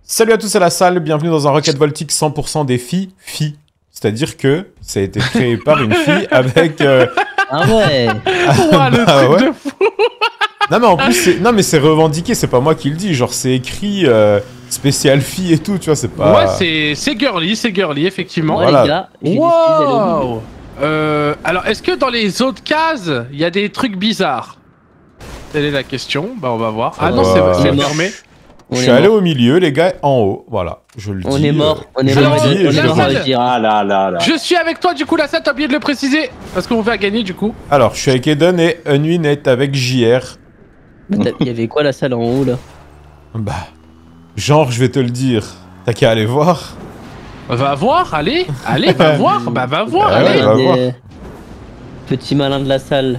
Salut à tous à la salle, bienvenue dans un Rocket Voltic 100% des filles. C'est-à-dire que ça a été créé par une fille avec... Ah ouais. Ouah, le bah truc ouais. de fou. Non mais en plus, c'est revendiqué, c'est pas moi qui le dis. Genre c'est écrit spécial fille et tout, tu vois, c'est pas... Ouais, c'est girly, effectivement. Ouais, Voilà. les gars, j'ai décidé d'aller au milieu. Wow. Alors, est-ce que dans les autres cases, il y a des trucs bizarres? Telle est la question. Bah, on va voir. Ah non, c'est mort. fermé. Je suis allé au milieu, les gars, en haut, voilà, je le dis. On est mort, on est je le mort, dis et on je est le mort, redis. je dirais. Ah là. Je suis avec toi, du coup, là, ça, t'as oublié de le préciser. Parce qu'on va gagner, du coup. Alors, je suis avec Eden et Unwin est avec JR. Il y avait quoi la salle en haut là? Bah, genre, je vais te le dire, t'as qu'à aller voir. Va voir, allez, va voir. Bah, va voir, Ah ouais, allez. va voir. Petit malin de la salle.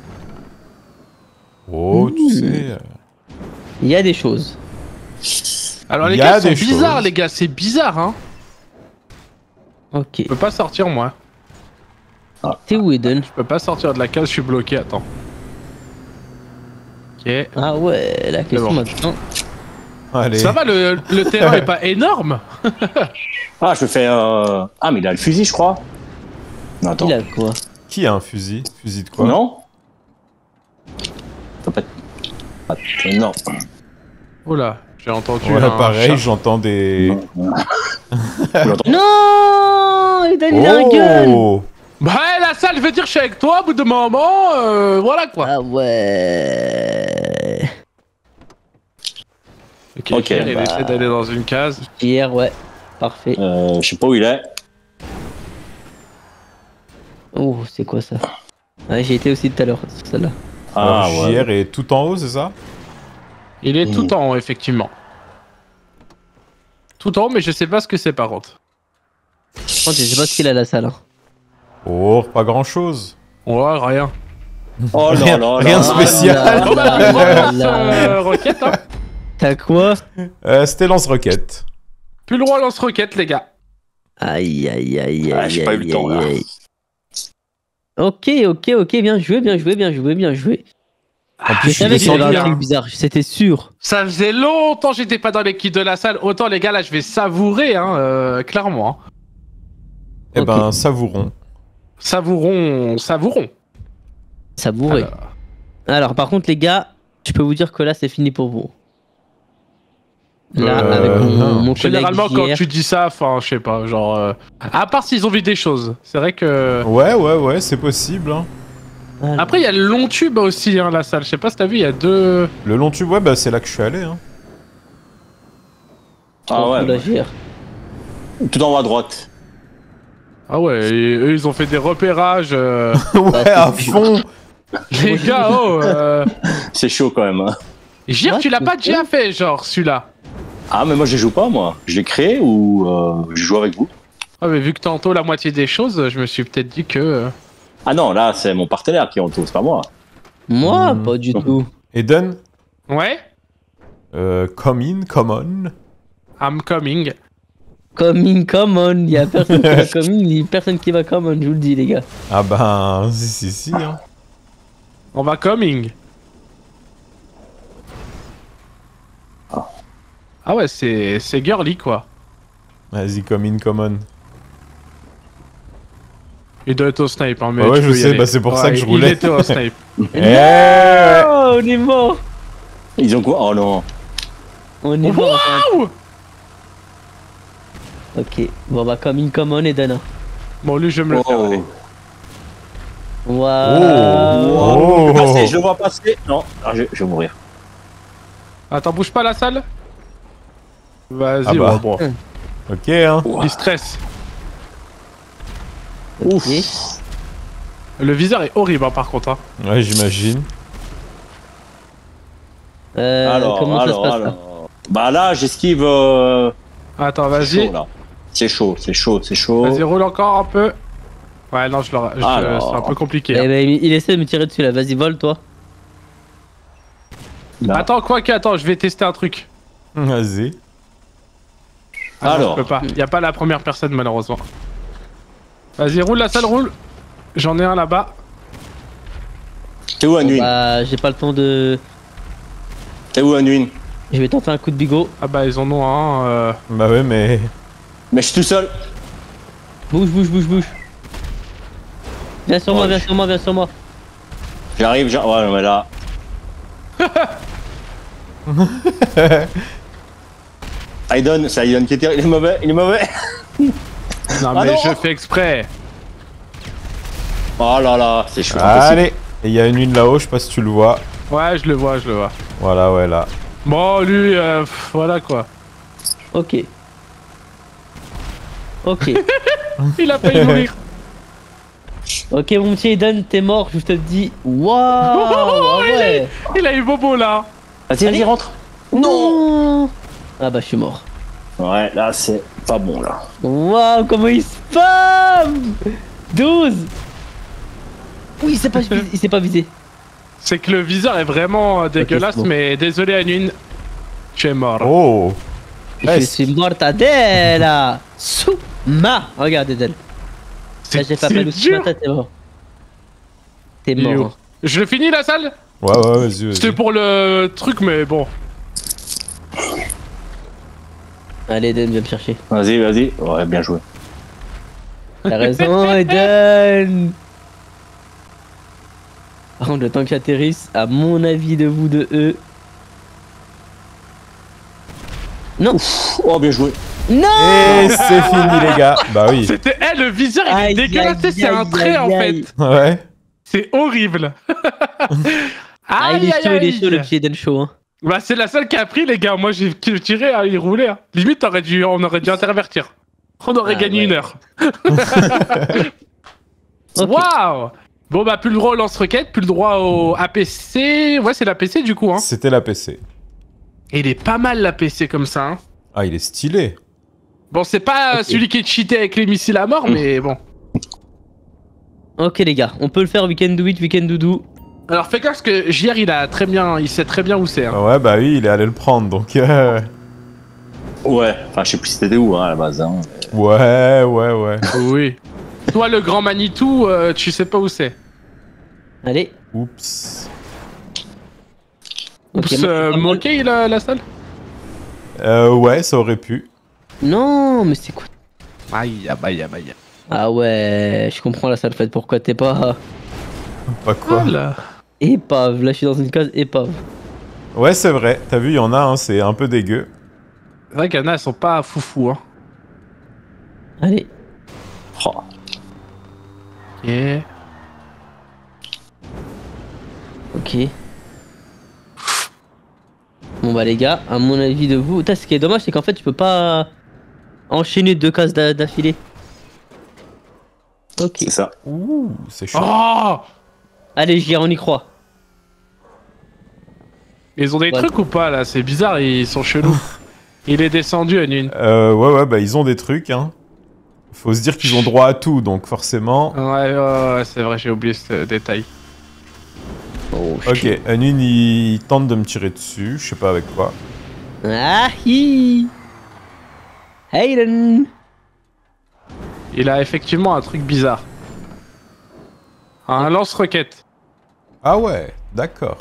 Oh, tu sais... Il y a des choses. Alors, les Il y a gars, c'est des bizarre, choses. les gars, c'est bizarre, hein. Ok. Je peux pas sortir, moi. T'es où Eden? Je peux pas sortir de la case, je suis bloqué, attends. Ok. Ah ouais, la question bon. maintenant. Allez. Ça va, le terrain est pas énorme? Ah, je fais Ah, mais il a le fusil, je crois. Non, attends. Il a quoi? Qui a un fusil? Fusil de quoi? Non. Ça peut être... Ah, non. Oula, j'ai entendu Ouais, un pareil, chat. j'entends des... Vous l'entendez? Non, Eden il a un gun. Oh. Bah la salle, je veux dire, je suis avec toi, au bout de moment, voilà quoi. Ah ouais. Ok, il bah. essaie d'aller dans une case. Hier, ouais. Parfait. Je sais pas où il est. Oh, c'est quoi ça? Ouais, j'ai été aussi tout à l'heure sur celle-là. Ah, Alors, ouais. JR est tout en haut, c'est ça? Il est tout en haut, effectivement. Tout en haut, mais je sais pas ce que c'est par contre. Par contre, je sais pas ce qu'il a la salle. Hein. Oh, pas grand-chose. Ouais, rien. Oh Rien- là là rien là. de spécial. Ah Bon bah, là on là lance là. roquette, hein. T'as quoi? C'était lance-roquette. Plus le droit lance roquette, les gars. Aïe aïe aïe Ah, aïe j'ai pas eu le aïe, temps, là. aïe. Ok, bien joué. En Je plus, je suis savais qu'il y avait descendu. un truc bizarre, c'était sûr. Ça faisait longtemps que j'étais pas dans l'équipe de la salle. Autant les gars, là, je vais savourer, hein, clairement. Hein. Eh ben, Ok. savourons. Savourons. Ça bourrait. Alors, par contre, les gars, je peux vous dire que là, c'est fini pour vous. Là, avec non. mon collègue Généralement, quand JR. tu dis ça, enfin, je sais pas, genre. À part s'ils ont vu des choses. C'est vrai que. Ouais, c'est possible. Hein. Alors, Après, il y a le long tube aussi, hein, la salle. Je sais pas si t'as vu, il y a deux. Le long tube, ouais, bah, c'est là que je suis allé. Hein. Ah ouais. la JR. Tout en haut à droite. Ah ouais, et eux, ils ont fait des repérages. Ouais, à fond. Les gars, oh. C'est chaud quand même. Hein. Gire, Ouais, tu l'as c'est pas cool. déjà fait, genre, celui-là. Ah, mais moi je joue pas, moi. Je l'ai créé ou je joue avec vous? Ah, mais vu que tantôt la moitié des choses, je me suis peut-être dit que. Ah non, là c'est mon partenaire qui est en tout, c'est pas moi. Moi, Hmm. pas du tout. Eden, Ouais, come on. I'm coming. Come on, y a personne qui va come in, y a personne qui va come on, je vous le dis, les gars. Ah ben, si. Hein. On va coming. Ah ouais, c'est girly, quoi. Vas-y, come on. Il doit être au snipe, hein, mais Ouais, tu je peux y sais, aller. bah, c'est pour ça que je Il roulais. était au snipe. Eh, Oh, on est mort. Ils ont quoi? Oh non. On est mort. Waouh. Ok, bon bah come on, Eden. Bon, lui, je vais me le faire. Oh. allez. Waouh. Je le vois Oh. passer, je le vois passer. Non, ah, je vais mourir. Attends, bouge pas la salle. Vas-y, Ah bah. bon. Ok, hein. Il stresse. Ouf. Ok. Le viseur est horrible, hein, par contre. Hein. Ouais, j'imagine. Comment ça se passe là? Bah là, j'esquive. Attends, C'est vas-y. chaud, là. C'est chaud. Vas-y, roule encore un peu. Ouais, non, c'est Alors. un peu compliqué. Eh Hein. ben, il essaie de me tirer dessus là, vas-y, vole toi. Là. Attends, attends, je vais tester un truc. Vas-y. Ah non, Alors. je peux pas. Y a pas la première personne, malheureusement. Vas-y, roule la salle, roule. J'en ai un là-bas. T'es où, Anduin? Bah, j'ai pas le temps de. T'es où, Anduin? Je vais tenter un coup de bigot. Ah bah ils en ont un. Bah ouais, mais... Mais je suis tout seul. Bouge. Viens sur moi, Ouais. viens sur moi. J'arrive, ouais, mais là. Aiden, c'est Aiden qui est terrible. Il est mauvais. Non Ah mais non. je fais exprès. Oh là là, c'est chaud. Allez. Et il y a une là-haut, je sais pas si tu le vois. Ouais, je le vois. Voilà, ouais, là. Bon, lui, voilà quoi. Ok. Il a failli mourir. Ok, mon petit Eden, t'es mort, je te le dis. Waouh. Ah ouais. Il a eu bobo là. Vas-y, rentre. Non. Ah bah, je suis mort. Ouais, là, c'est pas bon, là. Waouh, comment il spam 12. Oui, il s'est pas visé. C'est que le viseur est vraiment dégueulasse, c'est bon. mais désolé Anune. Tu es mort. Oh. Je Ouais, suis mortadella. Souma. Regarde, Eden. Là, j'ai fait appel aussi. dur. T'es mort. T'es Il est où mort. Je le finis la salle. Ouais, vas-y. C'était pour le truc, mais bon. Allez, Eden, viens me chercher. Vas-y. Ouais, bien joué. T'as raison, Eden. Par contre, le temps qu'ils atterrissent, à mon avis de vous de eux. Non. Oh, bien joué. Non. Et c'est fini, les gars. Bah oui. C'était le viseur, il est Aïe, dégueulasse, aïe, c'est un aïe, trait en aïe, fait. Ouais. C'est horrible. Ah, il est chaud, le petit Eden chaud. Hein. Bah c'est la seule qui a pris les gars. Moi j'ai tiré, hein, il roulait. Hein. Limite on aurait dû intervertir. On aurait gagné ouais. une heure. Ok. Waouh. Bon bah plus le droit au lance-roquette, plus le droit au APC. Ouais c'est l'APC du coup hein. C'était la PC. Et il est pas mal l'APC comme ça hein. Ah, il est stylé. Bon c'est pas Ok. celui qui est cheaté avec les missiles à mort mais bon. Ok les gars, on peut le faire, we can do it, we can do. Alors fais gaffe parce que JR il sait très bien où c'est hein. Ouais, bah oui, il est allé le prendre, donc... Ouais, enfin, je sais plus si t'étais où, hein, à la base. Hein. Ouais. Oui. Toi le grand Manitou, tu sais pas où c'est. Allez. Oups. Ok, Oups, moi, moqué la salle. Ouais, ça aurait pu. Non, mais c'est quoi? Aïe. Ah ouais, je comprends la salle faite, pourquoi t'es pas Pas quoi. Voilà. épave. Là je suis dans une case épave. Ouais, c'est vrai. T'as vu, il y en a, hein, c'est un peu dégueu. C'est vrai qu'il y en a, elles sont pas foufou hein. Allez. Oh. Yeah. Ok. Bon bah les gars, à mon avis de vous... Putain, ce qui est dommage c'est qu'en fait tu peux pas enchaîner 2 cases d'affilée. Ok. C'est ça. Ouh, c'est chaud. Oh. Allez JR, on y croit. Ils ont des Ouais. trucs ou pas là? C'est bizarre, ils sont chelous. Il est descendu à une. Ouais, bah ils ont des trucs, hein. Faut se dire qu'ils ont droit à tout, donc forcément... Ouais, c'est vrai, j'ai oublié ce détail. Oh, Ok, Anune, il tente de me tirer dessus, je sais pas avec quoi. Ah hi. Hayden. Il a effectivement un truc bizarre. Un lance-roquette. Ah ouais, d'accord.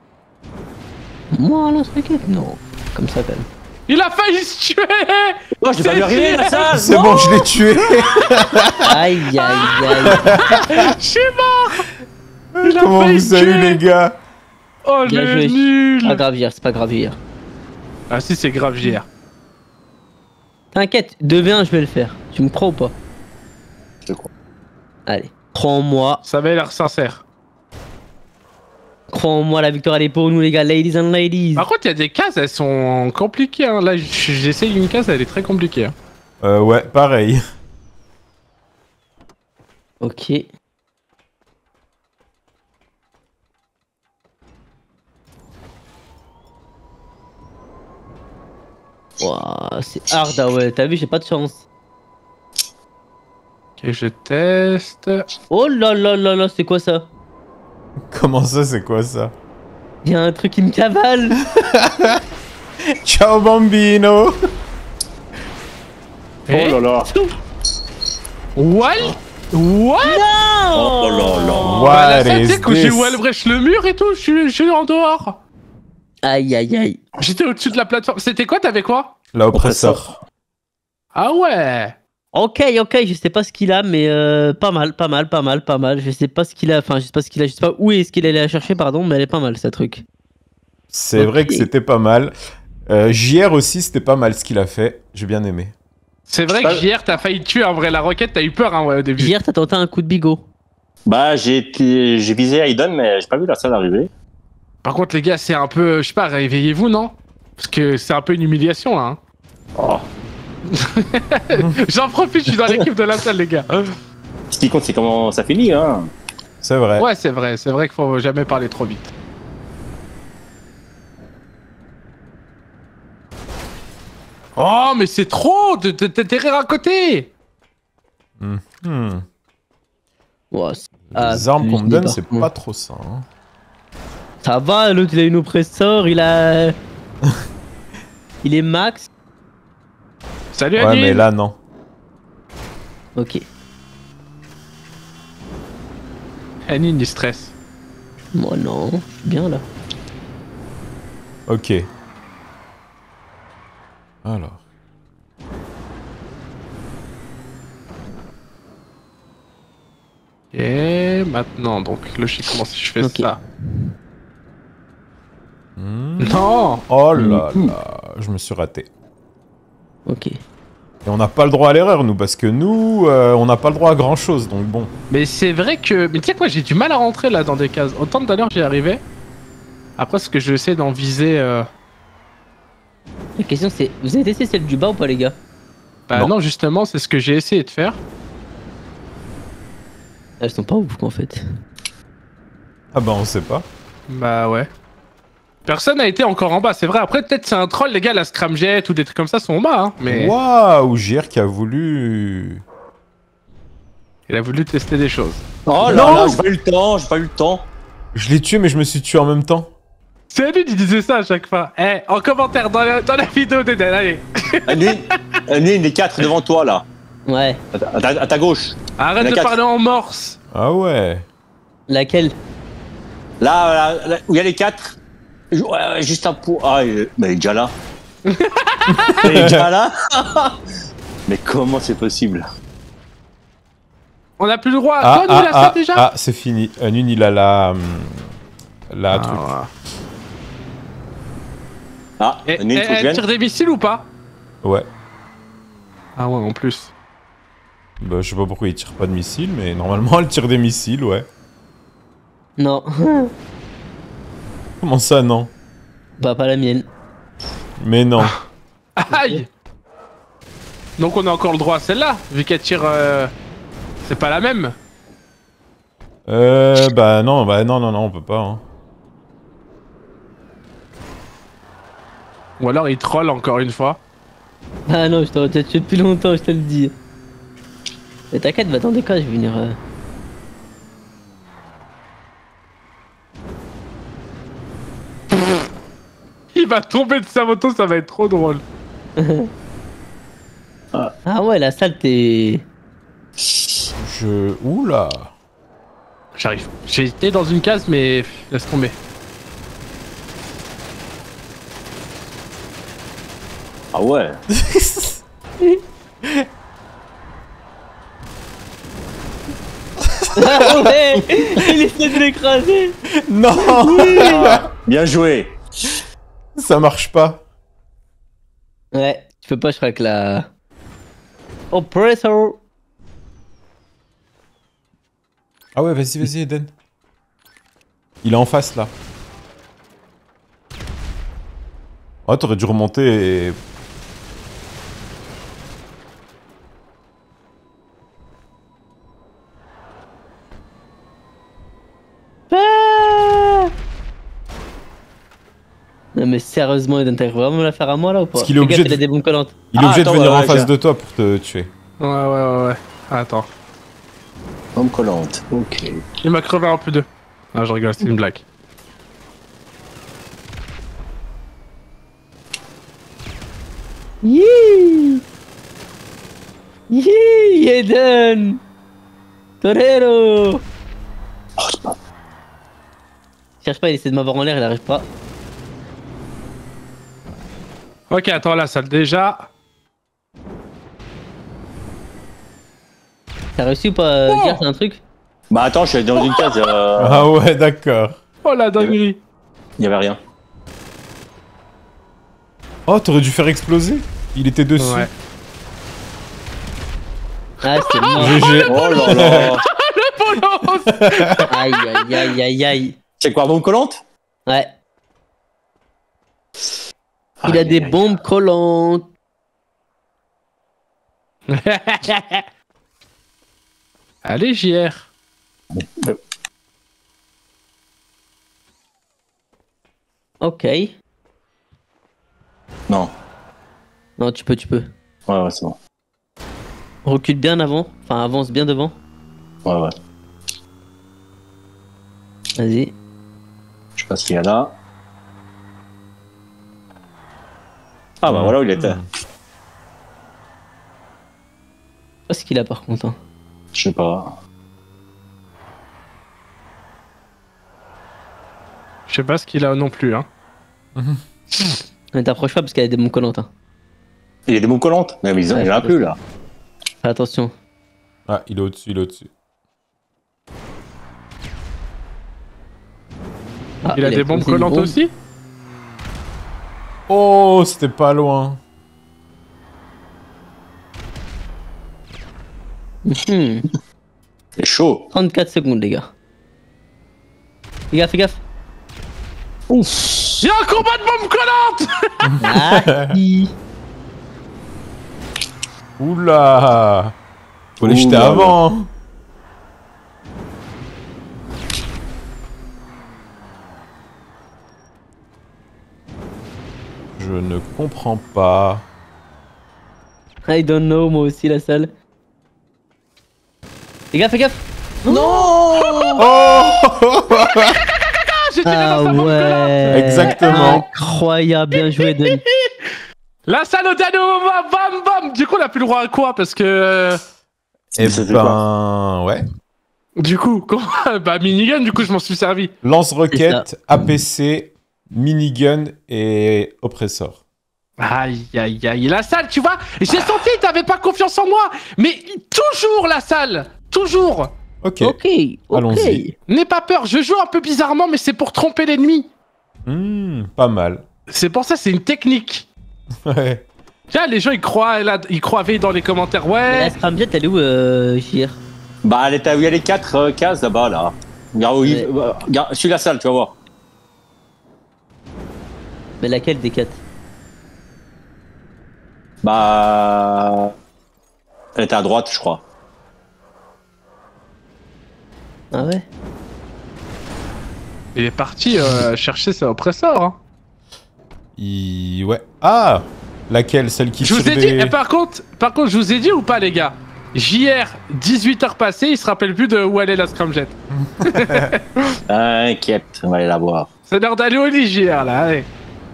Moi lance roquette non. Comme ça quand même. Il a failli se tuer. Oh, j'ai pas vu arriver, la salle. C'est bon, je l'ai tué. Aïe aïe aïe. Je suis mort. Il a Comment failli vous se avez tuer. les gars? Oh Bien le joué. Pas nul. grave JR, c'est pas grave JR. Ah si, c'est grave JR. T'inquiète, 2v1 je vais le faire. Tu me crois ou pas? Je crois. Allez, crois en moi. Ça avait l'air sincère. Crois en moi, la victoire elle est pour nous les gars, ladies and ladies. Par contre, il y a des cases, elles sont compliquées. Hein. Là, j'essaye une case, elle est très compliquée. Hein. Ouais, pareil. Ok. Wouah, c'est hard ah ouais, t'as vu, j'ai pas de chance. Ok, je teste. Oh là là là là, c'est quoi ça? Comment ça, c'est quoi ça? Y'a un truc qui me cavale. Ciao bambino. Oh là là. What? What? Oh là là. What Bah, la scène, is tu sais, quand j'ai this? Wallbrecht le mur et tout, je suis en dehors. Aïe, aïe, aïe. J'étais au-dessus de la plateforme. C'était quoi? T'avais quoi? La oppresseur. Ah ouais. Ok, je sais pas ce qu'il a, mais pas mal. Je sais pas ce qu'il a, enfin, je sais pas où est-ce qu'il allait la chercher, pardon, mais elle est pas mal, ce truc. C'est vrai que c'était pas mal. JR aussi, c'était pas mal ce qu'il a fait. J'ai bien aimé. C'est vrai que hier, t'as failli tuer en vrai la roquette, t'as eu peur hein, ouais, au début. Hier, t'as tenté un coup de bigot. Bah, j'ai visé Aiden, mais j'ai pas vu la salle arriver. Par contre, les gars, c'est un peu. Je sais pas, réveillez-vous, non? Parce que c'est un peu une humiliation là. Hein. Oh. J'en profite, je suis dans l'équipe de la salle, les gars. Ce qui compte, c'est comment ça finit, hein. C'est vrai. Ouais, c'est vrai qu'il faut jamais parler trop vite. Oh, mais c'est trop! T'es rire à côté! Hmm. Ouais, Les armes qu'on me donne, c'est pas trop ça. Hein. Ça va, l'autre il a une oppresseur, il a. Il est max. Salut Ouais, Annie. mais là, non. Ok. Annie, il stress. Moi non, je suis bien là. Ok. Alors. Et maintenant, donc, logique, comment si je fais ça? Non! Oh là là, je me suis raté. Ok. Et on n'a pas le droit à l'erreur, nous, parce que nous, on n'a pas le droit à grand chose, donc bon. Mais c'est vrai que. Mais tu sais quoi, j'ai du mal à rentrer là dans des cases. Autant tout à l'heure j'y arrivais. Après, ce que je vais essayer d'en viser. La question c'est, vous avez testé celle du bas ou pas les gars? Bah non, justement, c'est ce que j'ai essayé de faire. Elles sont pas ouf quoi en fait. Ah bah, on sait pas. Bah ouais. Personne n'a été encore en bas, c'est vrai. Après, peut-être c'est un troll, les gars, la scramjet ou des trucs comme ça sont en bas, hein. Mais. Waouh, JR qui a voulu. Il a voulu tester des choses. Oh là Non. là, j'ai pas eu le temps. Je l'ai tué, mais je me suis tué en même temps. C'est lui qui disait ça à chaque fois. Eh, en commentaire dans la vidéo d'Eden, allez. Une des 4 devant toi, là. Ouais. À ta gauche. Arrête Il y en a de quatre. parler en morse. Ah ouais. Laquelle? Là, où il y a les 4. Ouais, juste un pot. Ah, mais il est déjà là. Il est déjà là. Mais comment c'est possible? On a plus le droit. Ah, Toi, nous, il a ça déjà. ah, c'est fini. Nune, il a la truc. Ah, Et, une faut que je elle vienne. tire des missiles ou pas? Ouais. Ah ouais, en plus. Bah, je sais pas pourquoi il tire pas de missiles, mais normalement, elle tire des missiles, ouais. Non. Comment ça, non? Bah pas la mienne. Mais non. Aïe. Donc on a encore le droit à celle-là, vu qu'elle tire... C'est pas la même. Bah non, on peut pas. Hein. Ou alors il troll encore une fois. Ah non, je t'aurais peut-être tué depuis longtemps, je te le dis. Mais t'inquiète, va dans des cas, je vais venir. Il va tomber de sa moto, ça va être trop drôle. Ah ouais, la salle, t'es. Oula. J'arrive. J'ai été dans une case, mais laisse tomber. Ah ouais. Ah ouais. Il essaie de l'écraser. Non. Bien joué. Ça marche pas. Ouais, tu peux pas, je crois que la. Oppressor. Ah ouais, vas-y, Eden. Il est en face, là. Oh, t'aurais dû remonter et... Ah non mais sérieusement, Eden, t'arrives vraiment à la faire à moi là ou pas? Parce qu'il est Fais gaffe, obligé de- il a des bombes collantes. Il est obligé de attends, venir en ouais, face j'ai- de toi pour te tuer. Ouais. Attends. Bombe collante. Ok. Il m'a crevé un peu deux. Ah, je rigole, c'est une blague. Yee Yee Eden Torero. Oh, c'est pas. Cherche pas, il essaie de m'avoir en l'air, il arrive pas. Ok, attends, la salle déjà. T'as réussi ou pas, Oh Gear, c'est un truc? Bah attends, je suis dans une case, Ah ouais, d'accord. Oh la dinguerie. il y avait rien. Oh, t'aurais dû faire exploser. Il était dessus. Ouais. Ah, c'est mort. GG. Oh là là. Le bolos. Aïe, aïe, aïe, aïe, aïe. C'est quoi, bombe collante? Ouais. Il a Aïe, des aïe, aïe. bombes collantes. Allez, JR. Ok. Non. Non, tu peux. Ouais, c'est bon. Recule bien avant. Enfin, avance bien devant. Ouais. Vas-y. Je sais pas ce qu'il y a là. Ah bah voilà où il était. Je sais pas ce qu'il a par contre. Hein. Je sais pas. Je sais pas ce qu'il a non plus, hein. Ne t'approche pas parce qu'elle a des bombes collantes. Hein. Il y a des bombes collantes? Mais il y en a plus là. Fais attention. Ah, il est au-dessus, Ah, Il a des bombes posé une collantes bombe. aussi? Oh, c'était pas loin. Mhm. C'est chaud. 34 secondes, les gars. Fais gaffe. Il y a un combat de bombes collantes. Ah, si. Oula. Faut les Ouh jeter là là. avant. Je ne comprends pas. I don't know, moi aussi, la salle. Fais gaffe. Oh. J'ai tiré Ah dans sa bombe collante. ouais. Exactement. Incroyable, bien joué, Denis. La salle au dernier moment, bam bam. Du coup, on a plus le droit à quoi? Parce que... Eh C'était ben, ouais. Du coup, comment... bah minigun, du coup, je m'en suis servi. Lance-roquette, APC, minigun et oppressor. Aïe, aïe, aïe. La salle, tu vois, j'ai senti que t'avais pas confiance en moi. Mais toujours la salle. Toujours. Ok. Ok. Allons-y. N'aie pas peur, je joue un peu bizarrement, mais c'est pour tromper l'ennemi. Pas mal. C'est pour ça, c'est une technique. Ouais. Tiens, les gens, ils croient dans les commentaires. Mais Ouais. la scramjet, elle est où, JR? Bah elle était où il y a les 4 cases là-bas là. Regarde où il... Regarde, suis la salle, tu vas voir. Mais laquelle des 4? Bah... Elle était à droite, je crois. Ah ouais? Il est parti chercher ses oppresseurs. Hein. Ouais. Ah, laquelle? Celle qui Je vous tire ai dit, des... et par contre, je vous ai dit ou pas, les gars? JR, 18h passées, il se rappelle plus de où elle est la scramjet. Inquiète, on va aller la voir. C'est l'heure d'aller au lit, JR, là, allez.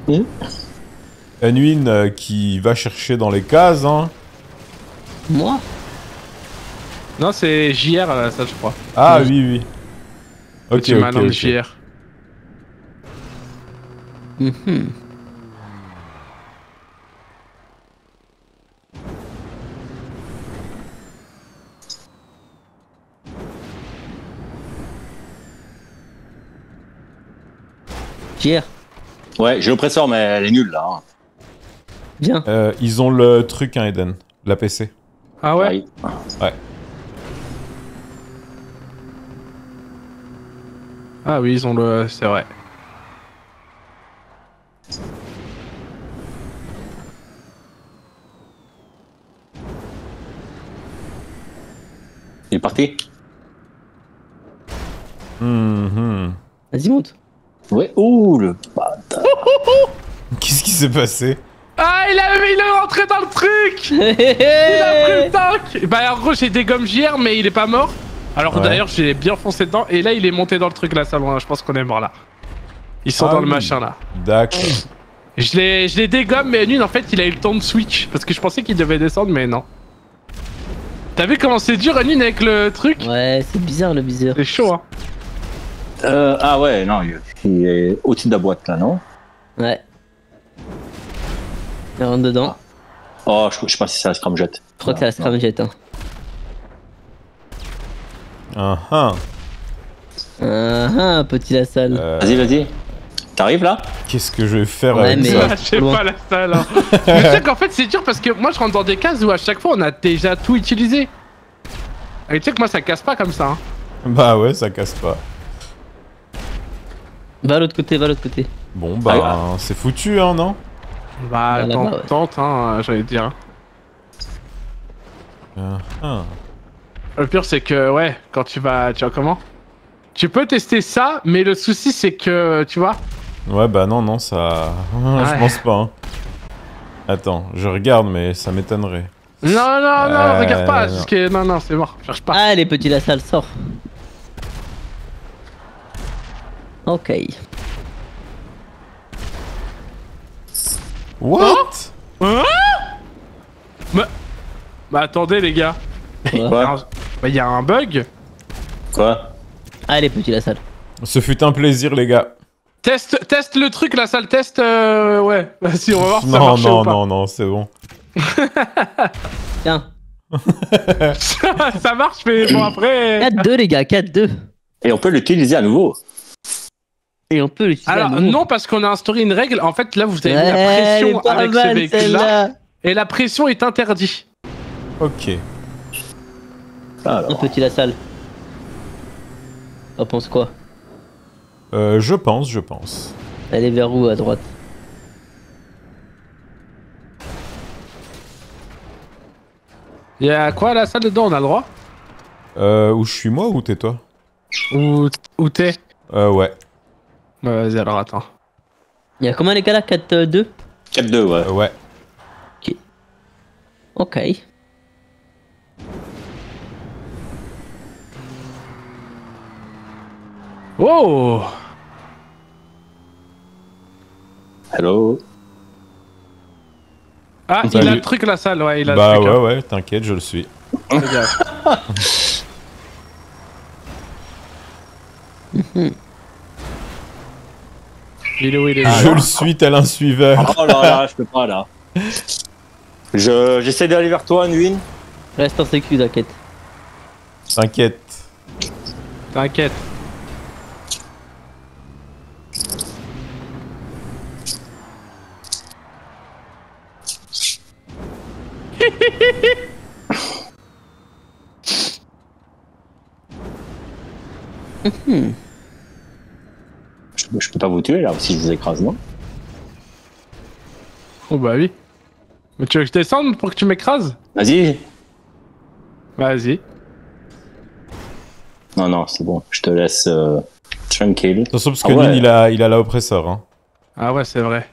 Unwin qui va chercher dans les cases, hein. Moi? Non, c'est JR, ça, je crois. Ah oui. Ok, Petit malin de JR. Mhm. JR, Ouais, j'ai l'oppresseur, mais elle est nulle là. Hein. viens. Ils ont le truc, hein, Eden. La PC. Ah ouais? Ouais. Ah oui, ils ont le... c'est vrai. Il est parti? Vas-y, monte. Ouais. Ouh, le bâtard. Qu'est-ce qui s'est passé? Ah, il est rentré dans le truc. Il a pris le tank. Bah en gros, j'ai dégomme JR, mais il est pas mort. Alors Ouais. d'ailleurs, j'ai bien foncé dedans. Et là, il est monté dans le truc là, ça loin. Je pense qu'on est mort là. Ils sont Ah dans le oui. machin là. D'accord. Je les dégomme, mais Nune, en fait, il a eu le temps de switch. Parce que je pensais qu'il devait descendre, mais non. T'as vu comment c'est dur, Nune, avec le truc? Ouais, c'est bizarre le viseur. C'est chaud, hein. Ah ouais, non, il est au-dessus de la boîte là, non? Ouais. Il rentre dedans. Oh, je sais pas si c'est la scramjet. Je crois que c'est la scramjet. Hein. Petit la salle. Vas-y. T'arrives là? Qu'est-ce que je vais faire Ouais, avec mais- ça? Je sais pas la salle. Hein. Mais tu sais qu'en fait c'est dur parce que moi je rentre dans des cases où à chaque fois on a déjà tout utilisé. Et tu sais que moi ça casse pas comme ça. Hein. Bah ouais, ça casse pas. Va à l'autre côté, va à l'autre côté. Bon, bah, c'est foutu, hein, non? Bah là-bas, ouais. tente, hein, j'allais dire. Le pire c'est que ouais, quand tu vas comment? Tu peux tester ça, mais le souci c'est que tu vois. Ouais, bah non, ça... je pense pas, hein. Attends, je regarde, mais ça m'étonnerait. Non, regarde pas, non. parce que non, c'est mort, cherche pas. Allez, petit la salle, sort. Ok. What? Hein? Bah attendez les gars. Quoi? Bah y a un bug. Quoi? Allez, petit la salle. Ce fut un plaisir, les gars. Teste le truc, la salle test, ouais. Vas-y, on va voir si ça marche ou pas. Non, c'est bon. Tiens. Ça marche, mais bon après... 4-2, les gars, 4-2. Et on peut l'utiliser à nouveau. Et on peut l'utiliser. Alors, à nouveau. non, parce qu'on a instauré une règle. En fait, là, vous avez mis la Elle est pression pas avec ce mal, véhicule-là. celle-là. Et la pression est interdite. Ok. Un Alors, petit la salle. T'en penses quoi? Je pense. Elle est vers où à droite? Y a quoi à la salle dedans? On a le droit? Où je suis moi ou t'es toi? Où t'es? Ouais. Bah, vas-y, alors attends. Il y a combien les gars là? 4-2? 4-2, ouais. Ouais. Ok. Oh! Hello. Ah, il Salut. a le truc, la salle, ouais, il a Bah le truc. ouais, t'inquiète, je le suis. Hein. Fais gaffe. Il est où, il est Je le suis tel un suiveur. Oh là, je peux pas là. J'essaie d'aller vers toi, Nguyen. Reste en sécu, t'inquiète. T'inquiète. T'inquiète. Je peux pas vous tuer là si je vous écrase, non? Oh bah oui. Mais tu veux que je descende pour que tu m'écrases? Vas-y. Vas-y. Non, c'est bon. Je te laisse tranquille. Attention parce Ah que ouais. Nine, il a l'oppresseur, hein. Ah ouais, c'est vrai.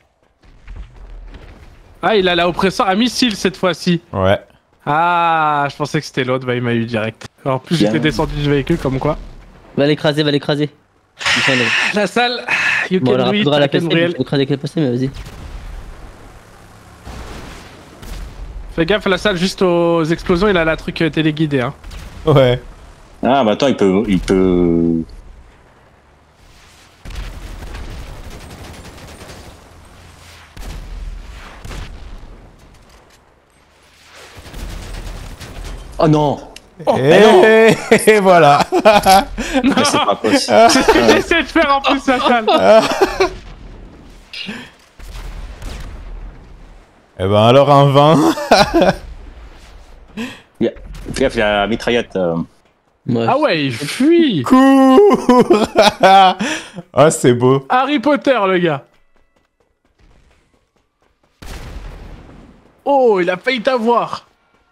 Ah, il a la oppresseur à missile cette fois-ci. Ouais. Ah, je pensais que c'était l'autre, bah il m'a eu direct. En plus, Bien. j'étais descendu du véhicule comme quoi. Va l'écraser, va l'écraser. La salle, you Bon, can on do it, faudra la I can passer, real. je vais écraser avec la passer, mais vas-y. Fais gaffe, la salle, juste aux explosions, il a la truc téléguidé. Hein. Ouais. Ah, bah attends, il peut. Oh non! Et voilà. Non, Mais c'est pas possible. c'est ce que j'essaie de faire en plus, la salle. Eh ben alors un 20. Fais gaffe, il y a la mitraillette. Ouais. Ah ouais, il fuit. Cours. Ah c'est beau. Harry Potter, le gars. Oh, il a failli t'avoir.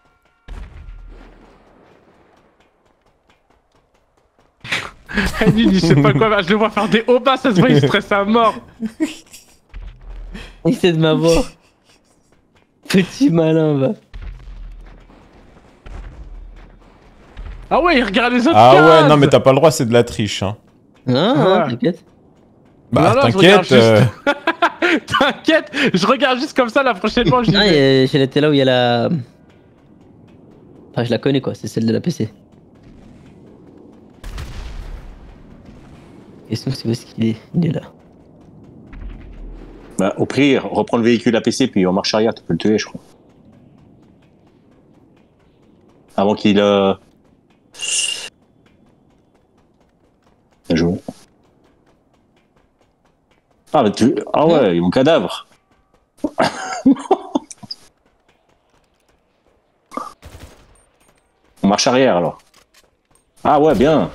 Annie, il sait pas quoi faire. Je le vois faire des hauts bas, ça se voit, il stresse à mort. Il essaie de m'avoir. Petit malin, va. Ah ouais, il regarde les autres Ah cases. ouais, non mais t'as pas le droit, c'est de la triche, hein. Ah, Ouais. t'inquiète. Bah Non, non, je t'inquiète. regarde T'inquiète, je regarde juste comme ça la prochaine fois. Je dis, Ah, elle était là où il y a la. Enfin, je la connais quoi, c'est celle de la PC. Question, c'est où est-ce qu'il est? Il est là. Bah, au pire, reprends le véhicule APC, puis en marche arrière, tu peux le tuer, je crois. Avant qu'il... Bien joué. Ah, mais tu... ah ouais, mon cadavre. On marche arrière, alors. Ah ouais, bien.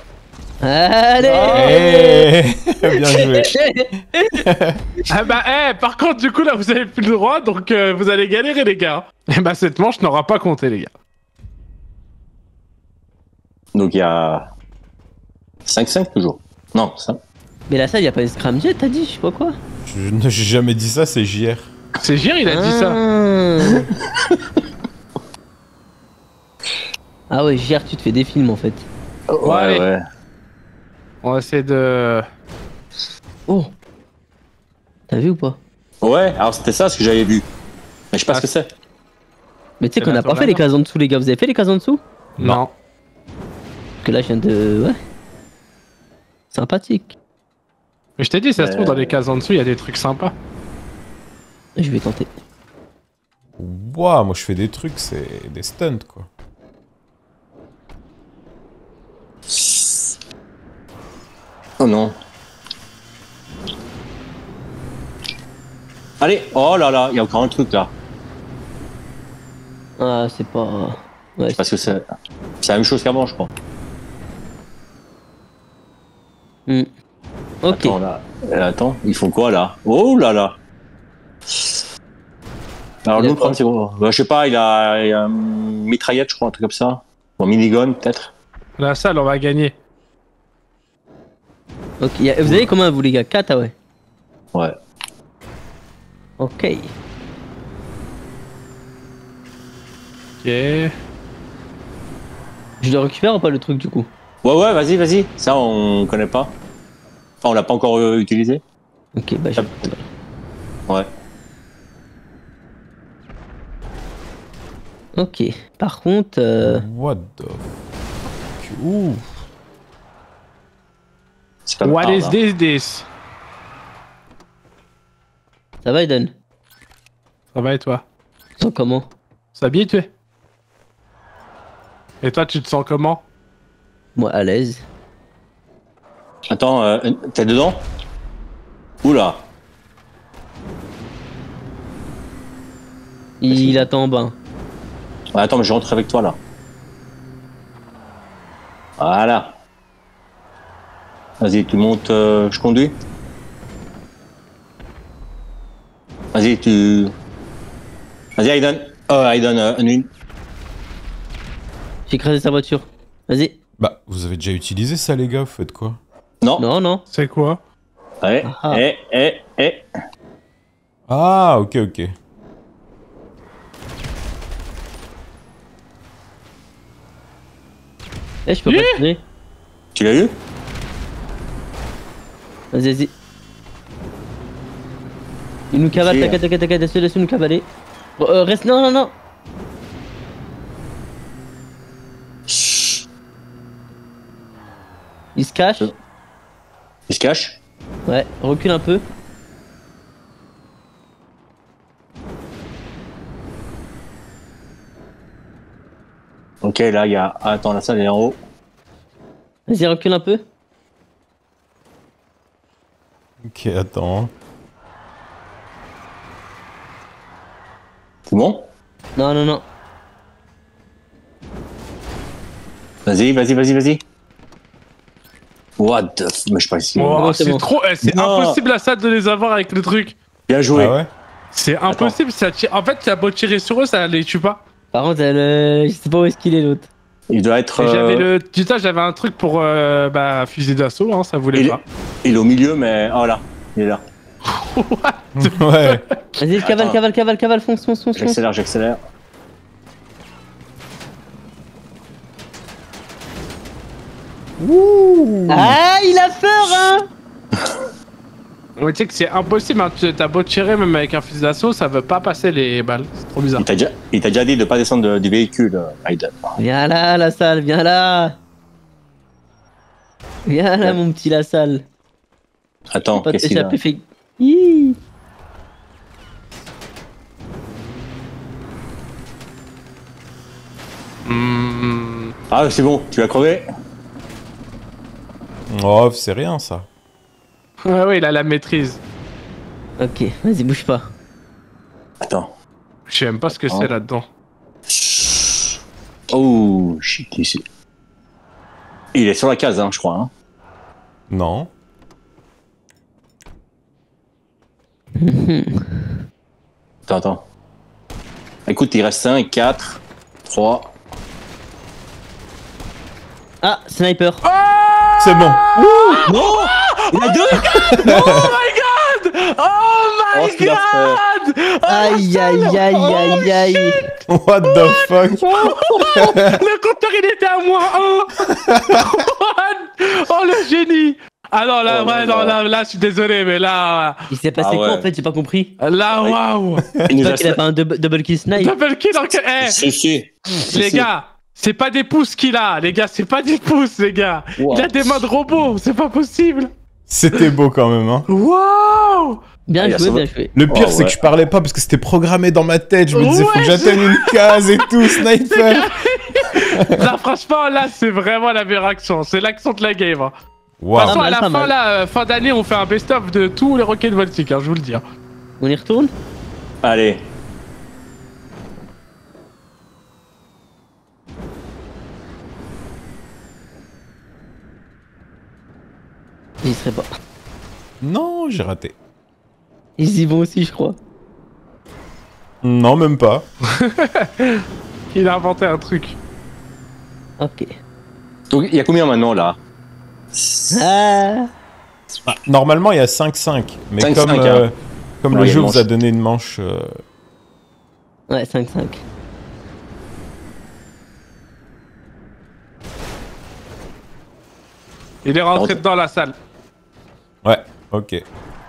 Allez Bien joué. Ah bah, par contre, du coup, là, vous avez plus le droit, donc vous allez galérer, les gars. Et bah, cette manche n'aura pas compté, les gars. Donc il y a 5-5 toujours. Non, ça. Mais la salle, y a pas de scramjet, t'as dit, je sais pas quoi. J'ai jamais dit ça, c'est JR. C'est Gir, il a dit ça. Ah ouais, JR, tu te fais des films en fait. Ouais. Ouais. On va essayer de... Oh. T'as vu ou pas? Ouais, alors c'était ça ce que j'avais vu. Mais je sais pas ce que c'est. Mais tu sais C'est qu'on la a pas fait les cases en dessous, les gars. Vous avez fait les cases en dessous? Non. Parce que là, je viens de... Ouais. Sympathique. Mais je t'ai dit, ça se trouve, dans les cases en dessous, il y a des trucs sympas. Je vais tenter. Ouah, moi je fais des trucs, c'est des stunts quoi. Oh non. Allez, oh là là, il y a encore un truc là. Ah, c'est pas... Ouais, Parce que c'est la même chose qu'avant, je crois. Hmm. Ok. Attends, là. Attends, ils font quoi là? Oh là là. Alors Il a l'autre problème c'est quoi? Bah, je sais pas, il a une mitraillette, je crois, un truc comme ça. Ou un minigun peut-être. La salle, on va gagner. Ok, vous avez combien vous les gars? 4, ah ouais. Ouais. Ok. Ok. Je le récupère ou pas le truc du coup? Ouais, vas-y. Ça, on connaît pas. Enfin, on l'a pas encore utilisé. Ok, bah je... Ouais. Ok. Par contre... What the fuck. Ouh. C'est pas What grave, is hein. this? Ça va Eden? Ça va et toi? Tu te sens comment? S'habituer. Et toi, tu te sens comment? Moi à l'aise. Attends, t'es dedans? Oula. Il attend en bas. Ouais, attends, mais je rentre avec toi là. Voilà. Vas-y, tu montes, je conduis. Vas-y, tu... Vas-y, Aiden. Aiden, une. J'ai écrasé sa voiture. Vas-y. Bah, vous avez déjà utilisé ça les gars, vous faites quoi? Non. Non, non. C'est quoi? Ouais. Ah. Ah, ok. Eh, je peux pas tirer. Tu l'as eu? Vas-y. Il nous cavale, Ok. t'inquiète, laisse-le nous cavaler. Reste, non. Il se cache. Il se cache? Ouais, recule un peu. Ok, là, il y a... Attends, la salle est en haut. Vas-y, recule un peu. Ok, attends. C'est bon? Non. Vas-y. What the f... Mais je sais pas si... Oh, c'est c'est bon. trop... c'est Non. impossible à ça de les avoir avec le truc. Bien joué. Ah ouais? C'est impossible, ça tire... En fait, tu as beau tirer sur eux, ça les tue pas. Par contre, je sais pas où est-ce qu'il est l'autre. Il doit être... Et j'avais le... Putain, j'avais un truc pour fusil d'assaut, hein, ça voulait pas. Il est au milieu, mais... Oh là, il est là. Ouais. Vas-y, cavale, fonce. J'accélère. Ah, il a peur, hein. Mais tu sais que c'est impossible, hein. T'as beau tirer, même avec un fusil d'assaut, ça veut pas passer les balles. C'est trop bizarre. Il t'a déjà dit de pas descendre du véhicule, Aiden. Viens là, la salle, viens là. Viens là, Ouais. mon petit la salle. Attends, Pas qu'est-ce qu'il a? t'échapper, fais... Hi. Ah, c'est bon, tu l'as crevé. Oh, c'est rien ça. Ouais, ouais, il a la maîtrise. Ok, vas-y, bouge pas. Attends. Je sais même pas ce que c'est là-dedans. Oh, shit, ici. Il est sur la case, hein, je crois. Hein. Non. Attends. Écoute, il reste 5, 4, 3. Ah, sniper. C'est bon. Non, il a 2. Oh my god! Oh my ce qu'il a god! Oh, Aïe, aïe, aïe, aïe, aïe. What the fuck? le compteur il était à -1! What? Oh le génie! Ah non, là, Oh ouais, là non, là. là, je suis désolé, mais là. Il s'est passé Ah quoi ouais. en fait? J'ai pas compris. Là, waouh! Il nous Toi a qu'il a fait un double kill snipe. Double kill en Eh, Si. les gars, c'est pas des pouces qu'il a, les gars, c'est pas des pouces, les gars. Wow. Il a des modes robots, c'est pas possible. C'était beau quand même, hein. Waouh! Bien Ah, joué, ça va. bien joué. Le pire, Oh, c'est ouais. que je parlais pas parce que c'était programmé dans ma tête. Je me disais, faut que Ouais, j'atteigne une case et tout, sniper. Là, franchement, là, c'est vraiment la meilleure action. C'est l'action de la game. Hein. De toute Waouh. façon, à mal, la pas fin, mal. là, fin d'année, on fait un best-of de tous les Rocket Voltic, hein, je vous le dis. Hein. On y retourne? Allez. J'y serai pas. Non, j'ai raté. Ils y vont aussi, je crois. Non, même pas. Il a inventé un truc. Ok. Donc, il y a combien maintenant là? Ah. Normalement, il y a 5-5. Mais 5-5, comme, hein. comme Ouais, le il y a jeu une vous a manche. donné une manche. Ouais, 5-5. Il est rentré dans la salle. Ouais, ok.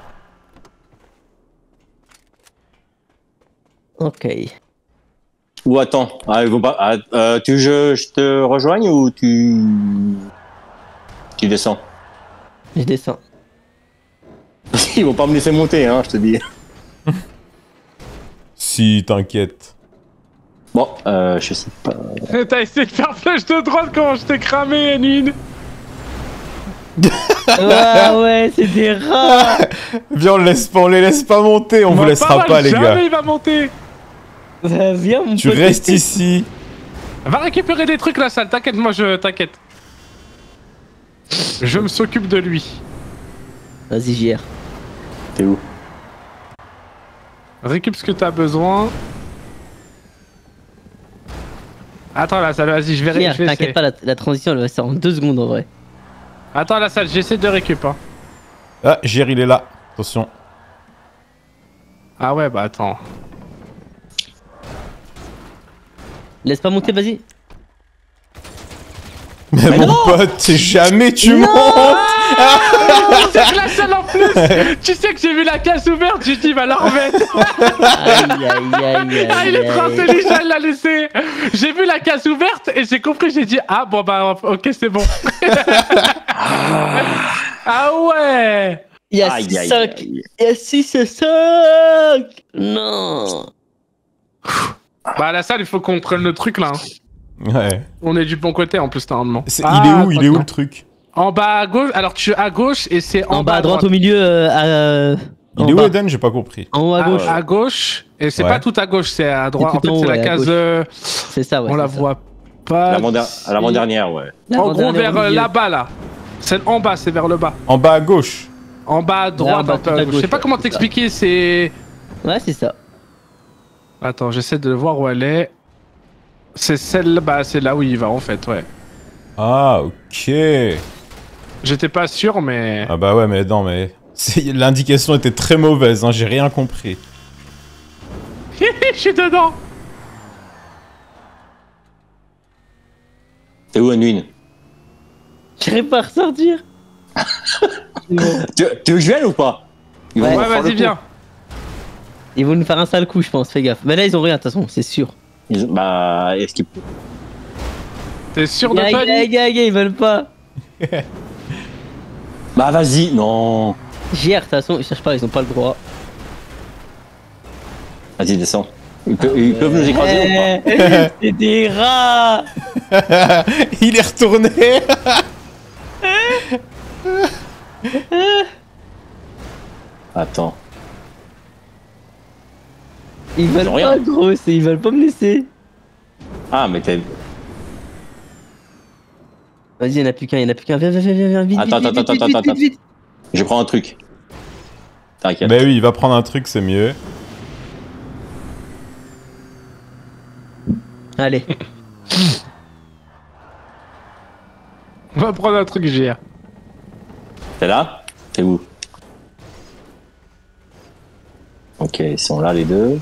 Ok. Ou attends, ah, ils vont pas. Ah, je te rejoigne ou tu descends? Je descends. Ils vont pas me laisser monter, hein, je te dis. Si, t'inquiète. Bon, je sais pas. T'as essayé de faire flèche de droite quand je t'ai cramé, Nine. Ah ouais, c'est des rats. Viens, on les laisse pas monter, on vous laissera pas, les Jamais gars. il va monter. Viens, mon Tu pote. restes ici. Va récupérer des trucs la salle, t'inquiète, moi je t'inquiète. Je me s'occupe de lui. Vas-y, JR. T'es où? Récup ce que t'as besoin. Attends la salle, vas-y, je vais JR, essayer. t'inquiète pas, la transition, elle va se faire en 2 secondes en vrai. Attends la salle, j'essaie de récup. Hein. Ah, Gir, il est là. Attention. Ah ouais, bah attends. Laisse pas monter, vas-y. Mais mon pote, jamais tu montes. Tu sais que la salle en plus, tu sais que j'ai vu la case ouverte, j'ai dit il va la remettre. Aïe, aïe, aïe, Ah, il est aïe, trop aïe. intelligent, il l'a laissé. J'ai vu la case ouverte et j'ai compris, j'ai dit ah bon bah ok c'est bon. Ah ouais. Il y a Aïe, aïe, 5. aïe. Il y a 6 et 5. Non. Bah la salle, il faut qu'on prenne le truc là. Hein. Ouais. On est du bon côté en plus normalement. Il Ah, est où attention. le truc? En bas à gauche, alors tu es à gauche et c'est En bas à droite, au milieu. Il en est où bas. Eden? J'ai pas compris. En haut à gauche. À gauche, et c'est Ouais. pas tout à gauche, c'est à droite. C'est En tout fait, en c'est haut, la ouais, à case. gauche. C'est ça, ouais. On la c'est ça. voit pas. À l'avant-dernière, ouais. En gros, L'avant-dernière vers au milieu. là-bas là. C'est en bas, c'est vers le bas. En bas à gauche. En bas à droite, en bas, un peu tout à à gauche. Je sais gauche, pas ouais, comment c'est ça. t'expliquer, c'est. Ouais, c'est ça. Attends, j'essaie de voir où elle est. C'est celle-là, bah c'est là où il va en fait, ouais. Ah, ok. J'étais pas sûr, mais. Ah bah ouais, mais non, mais... L'indication était très mauvaise, hein, j'ai rien compris. Je suis dedans. T'es où, Anwin? J'arrive pas à ressortir. Tu veux que je vienne ou pas? Ils vont Ouais. me Ouais, faire le vas-y, coup. viens. Ils vont nous faire un sale coup, je pense, fais gaffe. Mais là, ils ont rien, de toute façon, c'est sûr. Bah, est-ce qu'ils... T'es sûr de toi, Gaga, Nick? ils veulent pas. Bah, vas-y, non. JR, de toute façon, ils cherchent pas, ils ont pas le droit. Vas-y, descends. Ils peuvent nous écraser ou pas? C'est des rats. Il est retourné. Attends. Ils veulent ont pas, rien. gros, ils veulent pas me laisser. Ah, mais t'es... Vas-y, y'en a plus qu'un, y'en a plus qu'un. Viens, vite, Attends, vite, attends, vite, attends, vite, attends. vite, vite. Je prends un truc. T'inquiète. Bah oui, il va prendre un truc, c'est mieux. Allez. On va prendre un truc GR. T'es là? T'es où? Ok, ils sont là les deux.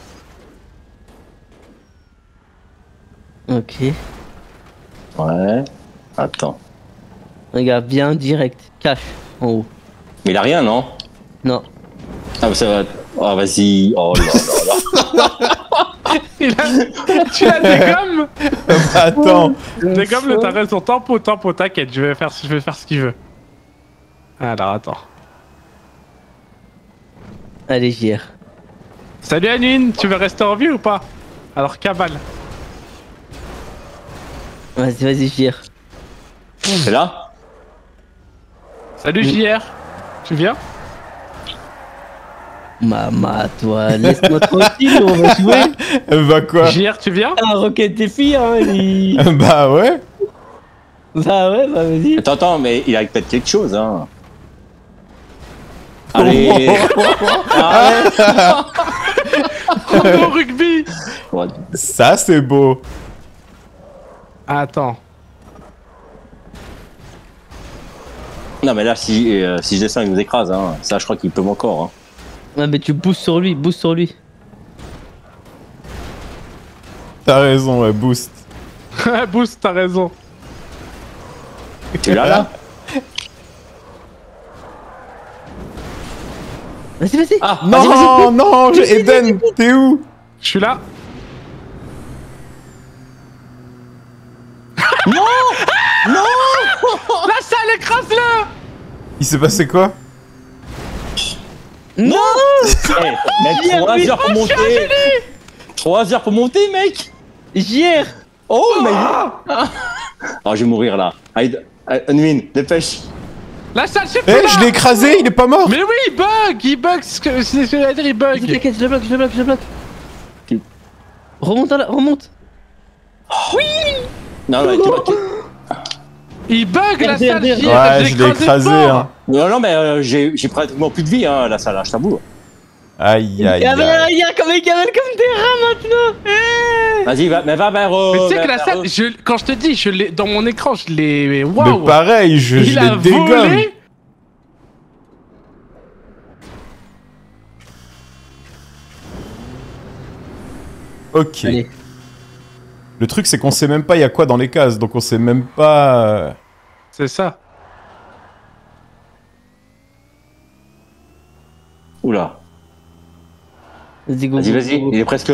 Ok. Ouais. Attends. Regarde, bien direct. Cache, en haut. Mais il a rien, non? Non. Ah, bah ça va. Oh, vas-y. Oh là là là. Tu as des gommes? Bah, attends. Des gommes, le t'as raison. Tempo, t'inquiète, je vais faire ce qu'il veut. Alors, attends. Allez, JR. Salut Anine, tu veux rester en vie ou pas? Alors, cavale. Vas-y, JR. T'es là? Salut JR. Tu viens? Maman, toi, laisse-moi tranquille, on va jouer. Bah quoi? JR, tu viens? Ah, Rocket des filles, hein, Bah ouais. Bah ouais, bah vas-y. Attends, mais il a peut-être quelque chose, hein. Allez. Allez. Au rugby. Ouais. Ça, c'est beau. Attends. Non, mais là, si je descends, il nous écrase, hein. Ça, je crois qu'il peut encore, hein. Ouais, mais tu boostes sur lui, boost sur lui. T'as raison, ouais, boost. Boost, t'as raison. T'es là? Vas-y. Ah, Non, non, Eden, t'es où? Je suis là. Non. La salle, écrase-le. Il s'est passé quoi? Non. Hey, mec, 3 heures pour monter. 3 heures pour monter, mec. JR. Oh, mais... Ah, je vais mourir, là. Allez, Unwin, dépêche. La salle, je suis Eh, plus là. je l'ai écrasé, il est pas mort. Mais oui, il bug, c'est ce que j'allais dire, il Vas-y, bug. t'inquiète, je le bloque. Qui- Remonte, remonte. Non, Il bug la salle, Ouais, JR, Ouais, je l'ai écrasé, fort. hein. non, mais j'ai pratiquement plus de vie, hein, la salle, là, je t'avoue. Aïe, aïe, Regarde, aïe. comme il cavale comme des rats maintenant. Vas-y, va vers... Mais tu sais que la vers salle, eux. quand je te dis, je l'ai dans mon écran, je l'ai. Mais Waouh! pareil, je Il a les dégomme. volé! Ok. Allez. Le truc, c'est qu'on sait même pas il y a quoi dans les cases, donc on sait même pas... C'est ça. Oula. Vas-y, go. Vas-y, il est presque...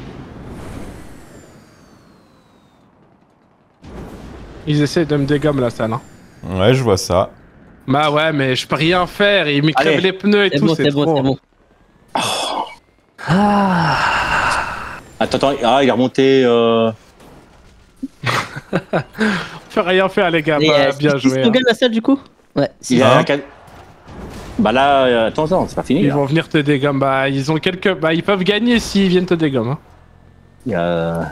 Ils essaient de me dégommer la salle. Hein. Ouais, je vois ça. Bah ouais, mais je peux rien faire. Il me crève Allez. les pneus et C'est tout, bon, c'est c'est trop. bon. Ah. Attends, il est remonté... On peut rien faire, les gars. Et, Bah, bien qui joué. on Hein. gagne la salle du coup? Ouais. Il Hein a... Bah là, attends, c'est pas fini, Ils là. vont venir te dégommer. Bah, ils ont quelques. Bah, ils peuvent gagner s'ils viennent te dégommer. Hein. Il y a...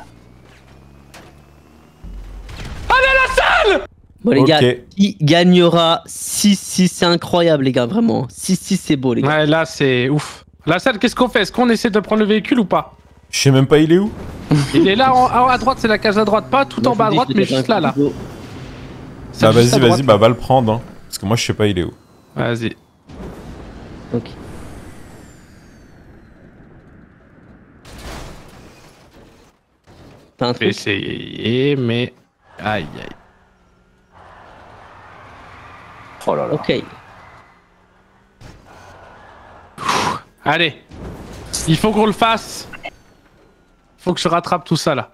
Bon les Ok. gars, qui gagnera 6-6? C'est incroyable les gars, vraiment. 6-6 c'est beau les gars. Ouais, là, c'est ouf. La salle, qu'est-ce qu'on fait? Est-ce qu'on essaie de prendre le véhicule ou pas? Je sais même pas il est où. Il est là, à droite, c'est la case à droite. Pas tout en bas à droite, mais juste là, là. C'est Bah juste à vas-y, droite. bah va le prendre. Hein. Parce que moi, je sais pas il est où. Vas-y. Ok. T'as un Je vais truc? essayer, mais. Aïe, aïe. Oh là là. Ok. Allez. Il faut qu'on le fasse. Faut que je rattrape tout ça, là.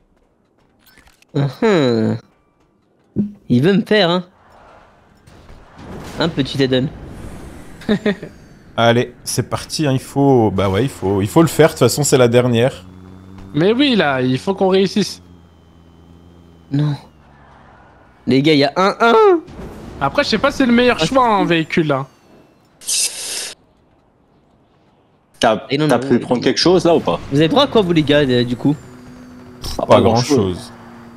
Uhum. Il veut me faire, hein. Un petit Eden. Allez, c'est parti. Hein. Il faut... Bah ouais, il faut le faire. De toute façon, c'est la dernière. Mais oui, là, il faut qu'on réussisse. Non. Les gars, il y a 1-1. Après, je sais pas si c'est le meilleur choix en véhicule, là. Et non, T'as non, pu prendre quelque chose là ou pas? Vous avez droit à quoi, vous, les gars, du coup? Pas grand chose.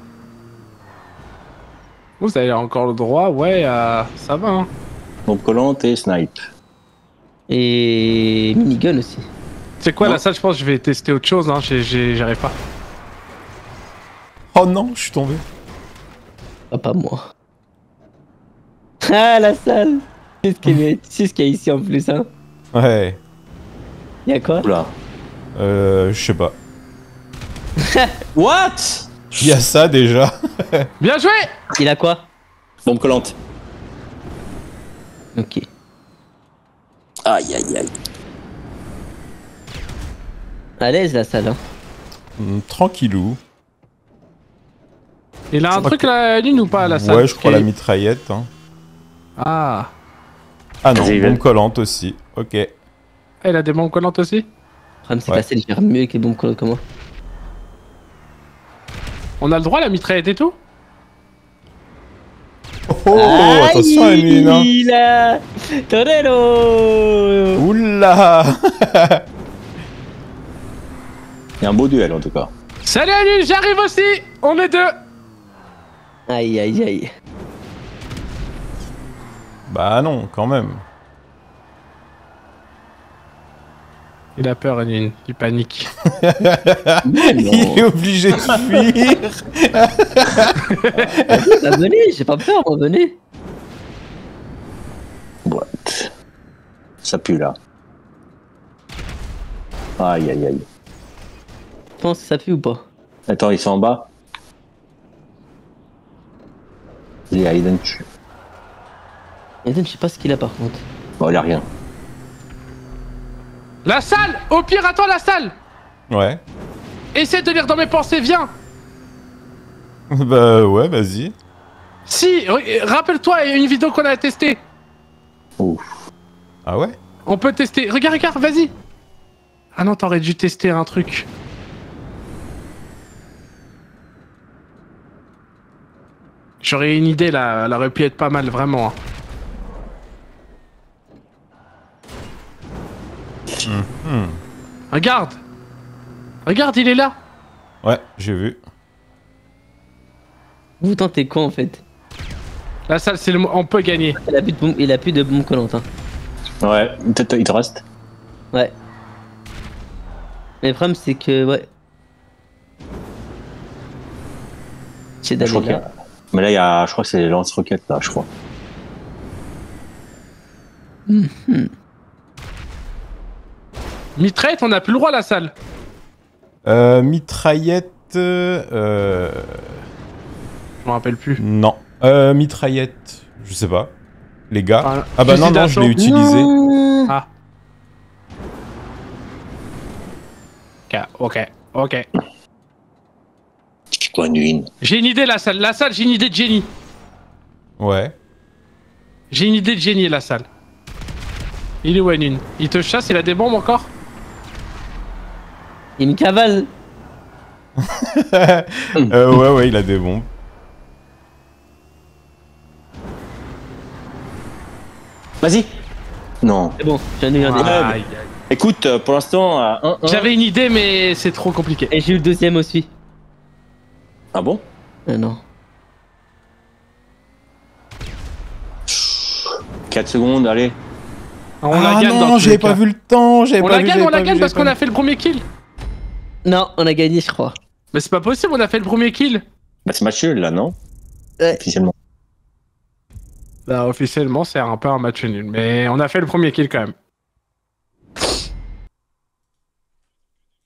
Vous avez encore le droit, ouais, ça va, hein. Bombe collante et snipe. Et minigun aussi. C'est quoi, Non. la salle, je pense que je vais tester autre chose, hein. J'arrive pas. Oh non, je suis tombé. Ah, pas moi. Ah, la salle. C'est ce qu'il y a ici en plus, hein. Ouais. Y'a quoi? Oula. Je sais pas. What? Il y a ça déjà. Bien joué! Il a quoi? Bombe collante. Ok. Aïe aïe aïe. À l'aise, la salle, hein. Tranquillou. Il a un truc, la lune ou pas, la salle? Ouais, je crois la mitraillette. Hein. Ah. Ah non, Vas-y, bombe collante aussi. Ok. Ah, il a des bombes collantes aussi? Le problème, c'est Ouais. que la salle, il gère mieux que les bombes collantes que moi. On a le droit à la mitraillette et tout? Oh, attention à lui, non? Là Torero. Oula. Il y a un beau duel en tout cas. Salut à lui, j'arrive aussi! On est deux! Aïe, aïe, aïe. Bah non, quand même. Oh. Il a peur, Aline, il panique. Il est obligé de fuir. Bah, venez, j'ai pas peur, moi, venez. What? Ça pue là. Aïe aïe aïe. Tu penses que ça pue ou pas? Attends, ils sont en bas. Il y a Aiden. Ethan, je sais pas ce qu'il a par contre. Bon, il a rien. La salle! Au pire, attends la salle! Ouais. Essaie de lire dans mes pensées, viens! Bah ouais, vas-y. Si, rappelle-toi, il y a une vidéo qu'on a testée. Ouf. Ah ouais? On peut tester. Regarde, regarde, vas-y. Ah non, t'aurais dû tester un truc. J'aurais une idée là, elle aurait pu être pas mal, vraiment. hein. Regarde! Regarde, il est là! Ouais, j'ai vu. Vous tentez quoi en fait? La salle, c'est le... on peut gagner. Il a plus de bombes collantes. Hein. Ouais, peut-être il te reste. Ouais. Mais le problème c'est que ouais. C'est Je crois d'aller qu'il y là. a- Mais là, il y a, je crois que c'est les lance-roquettes là, je crois. Mitraillette, on n'a plus le droit à la salle. Mitraillette. Je me rappelle plus. Non. Mitraillette. Je sais pas. Les gars. Ah, Ah bah non, fusil non, je l'ai d'assaut. utilisé. Non. Ah. Ok, ok. Tu quoi, Nuin? J'ai une idée, la salle. La salle, j'ai une idée de génie. Ouais. J'ai une idée de génie, la salle. Il est où, Anune? Il te chasse, il a des bombes encore? Il me cavale. Ouais, il a des bombes. Vas-y. Non. C'est bon, j'en ai eu un Aïe, deuxième. aïe, aïe. Écoute, pour l'instant, à 1-1. J'avais une idée, mais c'est trop compliqué. Et j'ai eu le deuxième aussi. Ah bon? Ah non. 4 secondes, allez. On Ah la gagne dans non, tous j'avais les pas cas. vu le temps. On la gagne parce qu'on a fait le premier kill. Non, on a gagné, je crois. Mais c'est pas possible, on a fait le premier kill. Bah, c'est match nul là, non? Ouais. Officiellement. Bah, officiellement, c'est un peu un match nul. Mais on a fait le premier kill quand même.